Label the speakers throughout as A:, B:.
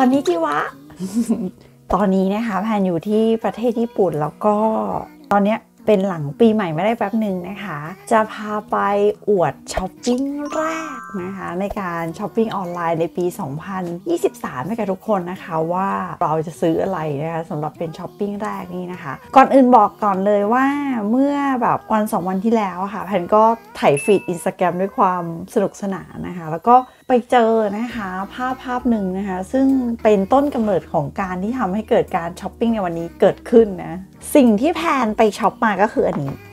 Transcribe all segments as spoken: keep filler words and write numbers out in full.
A: อนนิจิวะ ตอนนี้นะคะแพนอยู่ที่ประเทศญี่ปุ่นแล้วก็ตอนนี้เป็นหลังปีใหม่ไม่ได้แป๊บหนึ่งนะคะจะพาไปอวดช้อปปิ้งแรกนะคะในการช้อปปิ้งออนไลน์ในปี สองพันยี่สิบสาม ให้กับทุกคนนะคะว่าเราจะซื้ออะไรนะคะสำหรับเป็นช้อปปิ้งแรกนี่นะคะก่อนอื่นบอกก่อนเลยว่าเมื่อแบบวันสองวันที่แล้วค่ะแพนก็ถ่ายฟีด Instagram ด้วยความสนุกสนานนะคะแล้วก็ไปเจอนะคะภาพภาพหนึ่งนะคะซึ่งเป็นต้นกำเนิดของการที่ทำให้เกิดการช้อปปิ้งในวันนี้เกิดขึ้นนะสิ่งที่แพนไปช็อปมาก็คืออันนี้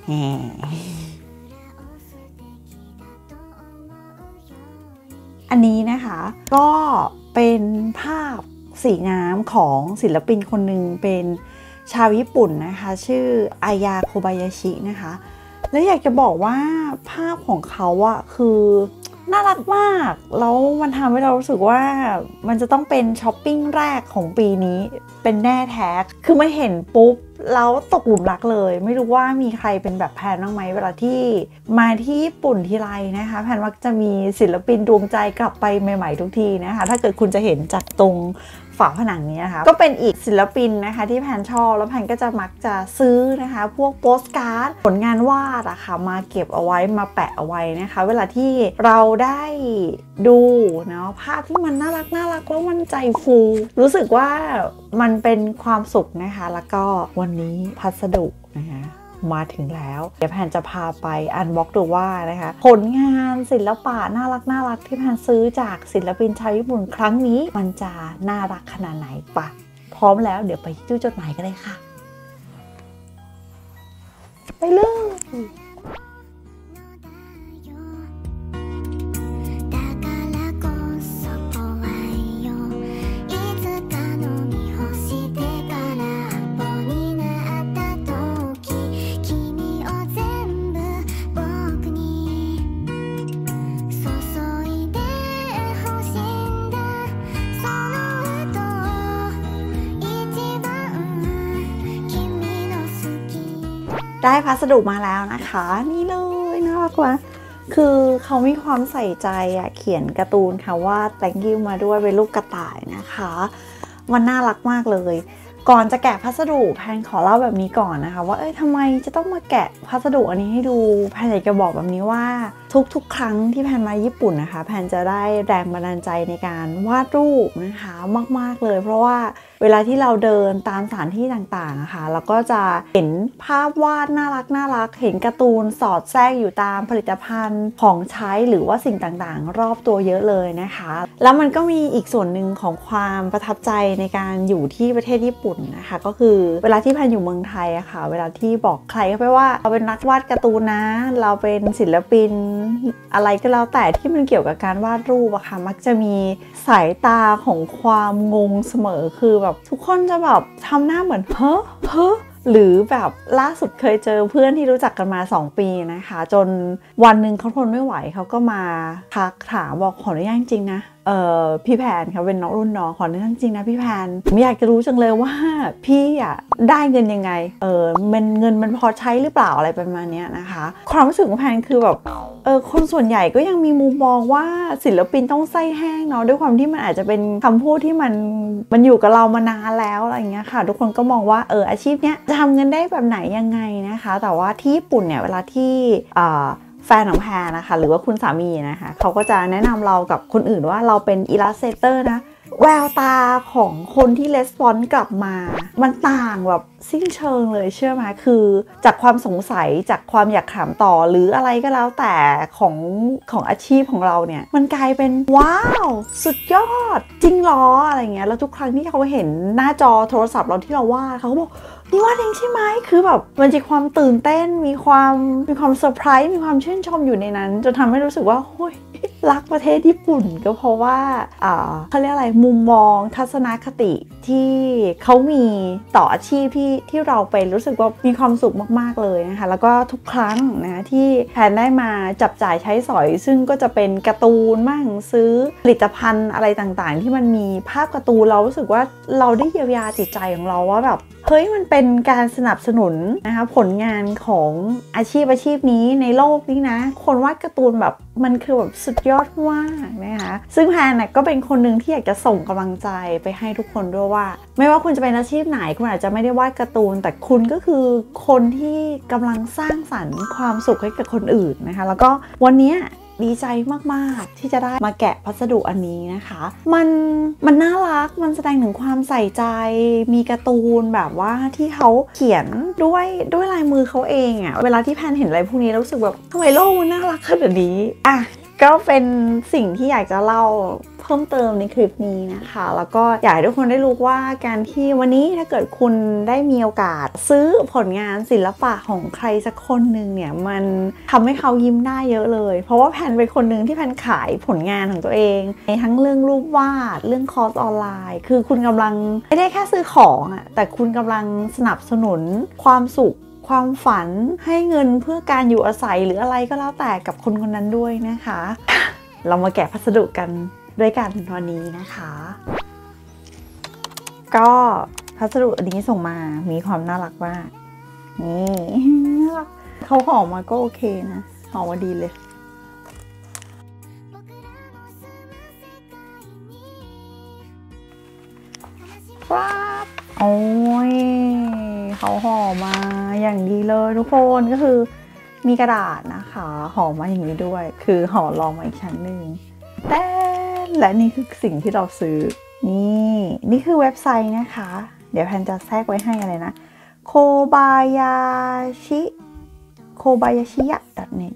A: อันนี้นะคะก็เป็นภาพสีน้ำของศิลปินคนหนึ่งเป็นชาวญี่ปุ่นนะคะชื่ออายาโคบายาชินะคะและอยากจะบอกว่าภาพของเขาอะคือน่ารักมากแล้วมันทำให้เรารู้สึกว่ามันจะต้องเป็นช้อปปิ้งแรกของปีนี้เป็นแน่แท้คือมาเห็นปุ๊บแล้วตกหลุมรักเลยไม่รู้ว่ามีใครเป็นแบบแพนบ้างไหมเวลาที่มาที่ญี่ปุ่นทีไรนะคะแพนมักจะมีศิลปินดวงใจกลับไปใหม่ๆทุกทีนะคะถ้าเกิดคุณจะเห็นจากตรงฝาผนังนี้นะคะก็เป็นอีกศิลปินนะคะที่แพนชอบแล้วแพนก็จะมักจะซื้อนะคะพวกโปสการ์ดผลงานวาดอะค่ะมาเก็บเอาไว้มาแปะเอาไว้นะคะเวลาที่เราได้ดูเนาะภาพที่มันน่ารักน่ารักแล้วมันใจฟูรู้สึกว่ามันเป็นความสุขนะคะแล้วก็วันนี้พัสดุนะคะมาถึงแล้วเดี๋ยวแพนจะพาไปอันบ็อกดูว่านะคะผลงานศิลปะน่ารักน่ารักที่แพนซื้อจากศิลปินชาวญี่ปุ่นครั้งนี้มันจะน่ารักขนาดไหนปะพร้อมแล้วเดี๋ยวไปตู้จดหมายกันเลยค่ะไปเลยได้พัสดุมาแล้วนะคะนี่เลยน่ารักว่ะคือเขามีความใส่ใจอะเขียนการ์ตูนค่ะว่า thank you มาด้วยเป็นรูปกระต่ายนะคะมันน่ารักมากเลยก่อนจะแกะพัสดุแพนขอเล่าแบบนี้ก่อนนะคะว่าเอ้ยทำไมจะต้องมาแกะพัสดุอันนี้ให้ดูแพนอยากจะบอกแบบนี้ว่าทุกๆครั้งที่แพนมาญี่ปุ่นนะคะแพนจะได้แรงบันดาลใจในการวาดรูปนะคะมากๆเลยเพราะว่าเวลาที่เราเดินตามสถานที่ต่างๆนะคะเราก็จะเห็นภาพวาดน่ารักน่ารักเห็นการ์ตูนสอดแทรกอยู่ตามผลิตภัณฑ์ของใช้หรือว่าสิ่งต่างๆรอบตัวเยอะเลยนะคะแล้วมันก็มีอีกส่วนหนึ่งของความประทับใจในการอยู่ที่ประเทศญี่ปุ่นนะคะก็คือเวลาที่แพนอยู่เมืองไทยอะค่ะเวลาที่บอกใครก็ไปว่าเราเป็นนักวาดการ์ตูนนะเราเป็นศิลปินอะไรก็แล้วแต่ที่มันเกี่ยวกับการวาดรูปอะค่ะมักจะมีสายตาของความงงเสมอคือแบบทุกคนจะแบบทำหน้าเหมือนเฮ้อเฮ้อหรือแบบล่าสุดเคยเจอเพื่อนที่รู้จักกันมาสองปีนะคะจนวันหนึ่งเขาทนไม่ไหวเขาก็มาทักถามบอกขออนุญาตจริงๆนะเอ่อพี่แพนเขาเป็นน้องรุ่นน้องขออนุญาตจริงนะพี่แพนผมอยากจะรู้จังเลยว่าพี่อ่ะได้เงินยังไงเออมันเงินมันพอใช้หรือเปล่าอะไรประมาณนี้นะคะความรู้สึกของแพนคือแบบเออคนส่วนใหญ่ก็ยังมีมุมมองว่าศิลปินต้องไส้แห้งเนาะด้วยความที่มันอาจจะเป็นคำพูดที่มันมันอยู่กับเรามานานแล้วอะไรอย่างเงี้ยค่ะทุกคนก็มองว่าเอออาชีพเนี้ยจะทำเงินได้แบบไหนยังไงนะคะแต่ว่าที่ญี่ปุ่นเนี่ยเวลาที่อ่าแฟนของแพนนะคะหรือว่าคุณสามีนะคะเขาก็จะแนะนำเรากับคนอื่นว่าเราเป็นอิลลัสเตเตอร์นะแววตาของคนที่レスปอนส์กลับมามันต่างแบบสิ้นเชิงเลยเชื่อไหมคือจากความสงสัยจากความอยากถามต่อหรืออะไรก็แล้วแต่ของของอาชีพของเราเนี่ยมันกลายเป็นว้าวสุดยอดจริงหรออะไรเงี้ยแล้วทุกครั้งที่เขาเห็นหน้าจอโทรศัพท์เราที่เราวาดเขาก็บอกนี่วาดเองใช่ไหมคือแบบมันมีความตื่นเต้นมีความมีความเซอร์ไพรส์มีความชื่นชมอยู่ในนั้นจนทำให้รู้สึกว่าโอ้ยรักประเทศญี่ปุ่นก็เพราะว่าอ่าเขาเรียกอะไรมุมมองทัศนคติที่เขามีต่ออาชีพที่ที่เราไปรู้สึกว่ามีความสุขมากๆเลยนะคะแล้วก็ทุกครั้งนะที่แพนได้มาจับจ่ายใช้สอยซึ่งก็จะเป็นการ์ตูนมั่งซื้อผลิตภัณฑ์อะไรต่างๆที่มันมีภาพการ์ตูนเรารู้สึกว่าเราได้เยียวยาจิตใจของเราว่าแบบเฮ้ยมันเป็นการสนับสนุนนะคะผลงานของอาชีพอาชีพนี้ในโลกนี้นะคนวาดการ์ตูนแบบมันคือแบบสุดยอดมากนะคะซึ่งแพนก็เป็นคนหนึ่งที่อยากจะส่งกำลังใจไปให้ทุกคนด้วยว่าไม่ว่าคุณจะเป็นอาชีพไหนคุณอาจจะไม่ได้วาดการ์ตูนแต่คุณก็คือคนที่กำลังสร้างสรรค์ความสุขให้กับคนอื่นนะคะแล้วก็วันนี้ดีใจมากๆที่จะได้มาแกะพัสดุอันนี้นะคะมันมันน่ารักมันแสดงถึงความใส่ใจมีการ์ตูนแบบว่าที่เขาเขียนด้วยด้วยลายมือเขาเองอะเวลาที่แพนเห็นอะไรพวกนี้รู้สึกแบบทำไมโลกมันน่ารักขนาดนี้อ่ะก็เป็นสิ่งที่อยากจะเล่าเพิ่มเติมในคลิปนี้นะคะแล้วก็อยากให้ทุกคนได้รู้ว่าการที่วันนี้ถ้าเกิดคุณได้มีโอกาสซื้อผลงานศิลปะของใครสักคนหนึ่งเนี่ยมันทำให้เขายิ้มได้เยอะเลยเพราะว่าแพนเป็นคนหนึ่งที่แพนขายผลงานของตัวเองในทั้งเรื่องรูปวาดเรื่องคอร์สออนไลน์คือคุณกำลังไม่ได้แค่ซื้อของอะแต่คุณกำลังสนับสนุนความสุขความฝันให้เงินเพื่อการอยู่อาศัยหรืออะไรก็แล้วแต่กับคนคนนั้นด้วยนะคะเรามาแกะพัสดุกันด้วยกันวันนี้นะคะก็พัสดุอันนี้ส่งมามีความน่ารักมากนี่น่ารักเขาห่อมาก็โอเคนะห่อมาดีเลยครับโอ้ยเขาห่อมาอย่างดีเลยทุกคนก็คือมีกระดาษนะคะห่อมาอย่างนี้ด้วยคือห่อรองมาอีกชั้นหนึ่งแต่และนี่คือสิ่งที่เราซื้อนี่นี่คือเว็บไซต์นะคะเดี๋ยวแพนจะแทรกไว้ให้อะไรนะโคบายาชิโคบายาชิยะ .net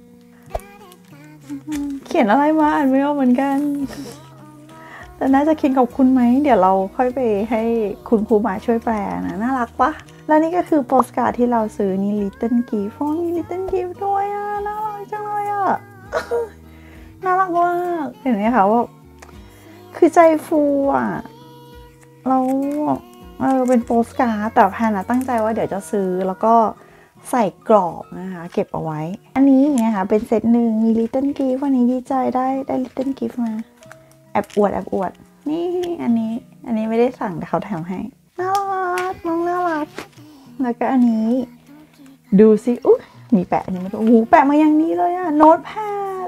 A: เขียนอะไรมาอ่านไม่ออกเหมือนกันแต่น่าจะเขียนขอบคุณไหมเดี๋ยวเราค่อยไปให้คุณครูมาช่วยแปลนะน่ารักปะแล้วนี่ก็คือโปสการ์ดที่เราซื้อนี่ Little Gift มี Little Gift ด้วยอ่ะน่ารักจังเลยอ่ะ น่ารักมากเห็นไหมคะว่าคือใจฟูอ่ะเราเออเป็นโปสการ์ดแต่แพนนะตั้งใจว่าเดี๋ยวจะซื้อแล้วก็ใส่กรอบนะคะเก็บเอาไว้อันนี้เนี่ยค่ะเป็นเซตหนึ่งมี Little Gift วันนี้ดีใจได้ได้ Little Gift มาแอบอวดแอบอวดนี่อันนี้อันนี้ไม่ได้สั่งแต่เขาแถมให้น่ารักน้องน่ารักแล้วก็อันนี้ดูสิอุ๊ยมีแปะอันนี้มาด้วยโอ้โหแปะมาอย่างนี้เลยอะโน้ตแพด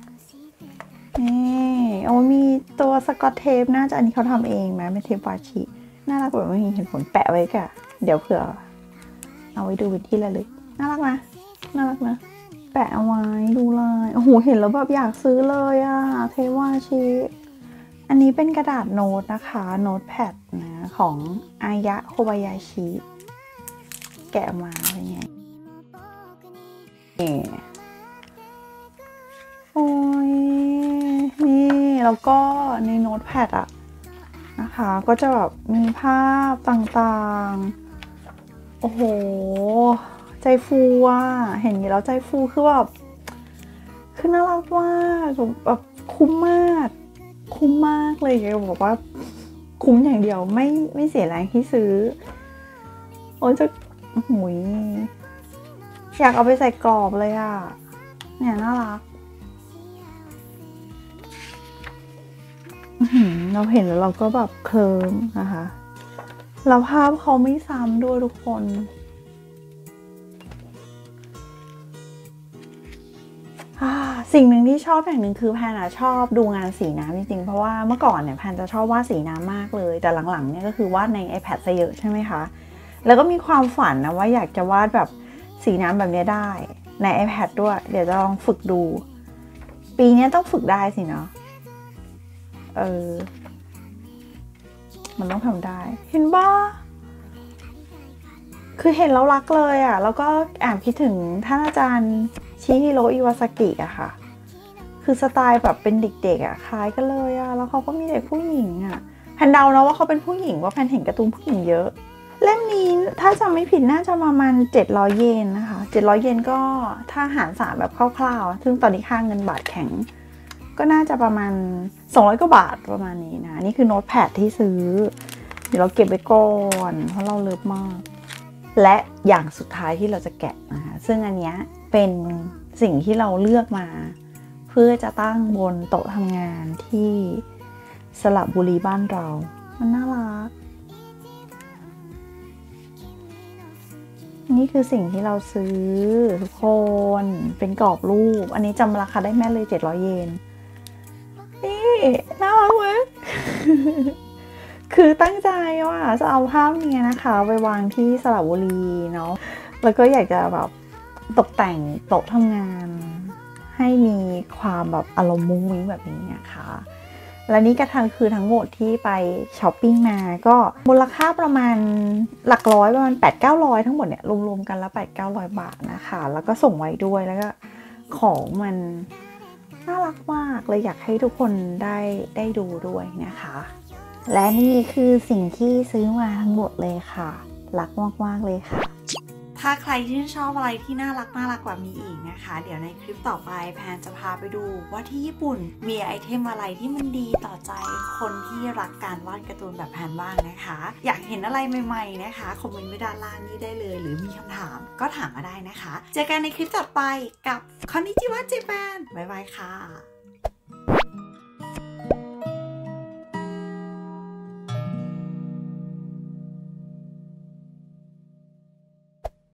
A: นี่โอ้มีตัวสกอตเทปน่าจะอันนี้เขาทำเองนะเป็นเทปวาชิน่ารักแบบไม่มีเหตุผลแปะไว้ก่ะเดี๋ยวเผื่อเอาไว้ดูเป็นที่ระลึกน่ารักนะน่ารักนะแปะเอาไว้ดูลายโอ้โหเห็นแล้วแบบอยากซื้อเลยอะเทปวาชิอันนี้เป็นกระดาษโน้ตนะคะโน้ตแพดนะของอายะโคบายาชิแกะมาเป็นไงนี่โอ้ยนี่แล้วก็ในโน้ตแพดอะนะคะก็จะแบบมีภาพต่างๆโอ้โหใจฟูอ่ะเห็นอย่างแล้วใจฟูคือแบบคือน่ารักมากแบบคุ้มมากคุ้มมากเลยอยากบอกว่าคุ้มอย่างเดียวไม่ไม่เสียแรงที่ซื้อโอ้จะหุยอยากเอาไปใส่กรอบเลยอ่ะเนี่ยน่ารักเราเห็นแล้วเราก็แบบเคลิ้มนะคะแล้วภาพเขาไม่ซ้ำด้วยทุกคนสิ่งหนึ่งที่ชอบอย่างหนึ่งคือแพนชอบดูงานสีน้ำจริงๆเพราะว่าเมื่อก่อนเนี่ยแพนจะชอบวาดสีน้ำมากเลยแต่หลังๆเนี่ยก็คือวาดใน iPad ซะเยอะใช่ไหมคะแล้วก็มีความฝันนะว่าอยากจะวาดแบบสีน้ำแบบนี้ได้ใน iPad ด้วยเดี๋ยวจะลองฝึกดูปีนี้ต้องฝึกได้สิเนาะเออมันต้องทำได้เห็นบ้าคือเห็นแล้วรักเลยอ่ะแล้วก็แอบคิดถึงท่านอาจารย์ชิฮิโร่อิวาซากิอะค่ะคือสไตล์แบบเป็นเด็กๆอะคล้ายกันเลยอะแล้วเขาก็มีเด็กผู้หญิงอะแพนเดานะว่าเขาเป็นผู้หญิงว่าแพนเห็นการ์ตูนผู้หญิงเยอะเล่มนี้ถ้าจำไม่ผิดน่าจะประมาณเจ็ดร้อยเยนนะคะเจ็ดร้อยเยนก็ถ้าหารสามแบบคร่าวๆซึ่งตอนนี้ค่าเงินบาทแข็งก็น่าจะประมาณสองร้อยกว่าบาทประมาณนี้นะนี่คือโน้ตแพดที่ซื้อเดี๋ยวเราเก็บไว้ก่อนเพราะเราเลิฟมากและอย่างสุดท้ายที่เราจะแกะนะคะซึ่งอันเนี้ยเป็นสิ่งที่เราเลือกมาเพื่อจะตั้งบนโต๊ะทำงานที่สระบุรีบ้านเรามันน่ารักนี่คือสิ่งที่เราซื้อทุกคนเป็นกรอบรูปอันนี้จำราคาได้แม่นเลยเจ็ดร้อยเยนนี่น่ารักไหม คือตั้งใจว่าจะเอาภาพนี้นะคะไปวางที่สระบุรีเนาะแล้วก็อยากจะแบบตกแต่งโต๊ะทำงานให้มีความแบบอารมณ์มุ้งมิ้งแบบนี้นะคะและนี่ก็ทั้งคือทั้งหมดที่ไปช้อปปิ้งมาก็มูลค่าประมาณหลักร้อยประมาณ แปดเก้าร้อย ทั้งหมดเนี่ยรวมๆกันแล้ว แปดเก้าร้อย บาทนะคะแล้วก็ส่งไว้ด้วยแล้วก็ของมันน่ารักมากเลยอยากให้ทุกคนได้ได้ดูด้วยนะคะและนี่คือสิ่งที่ซื้อมาทั้งหมดเลยค่ะรักมากๆเลยค่ะถ้าใครที่ชอบอะไรที่น่ารักน่ารักกว่ามีอีกนะคะเดี๋ยวในคลิปต่อไปแพนจะพาไปดูว่าที่ญี่ปุ่นมีไอเทมอะไรที่มันดีต่อใจคนที่รักการวาดการ์ตูนแบบแพนบ้างนะคะอยากเห็นอะไรใหม่ๆนะคะคอมเมนต์ไว้ด้านล่างนี้ได้เลยหรือมีคำถามก็ถามมาได้นะคะเจอกันในคลิปต่อไปกับคอนนิจิวะเจแปนบ๊ายบายค่ะ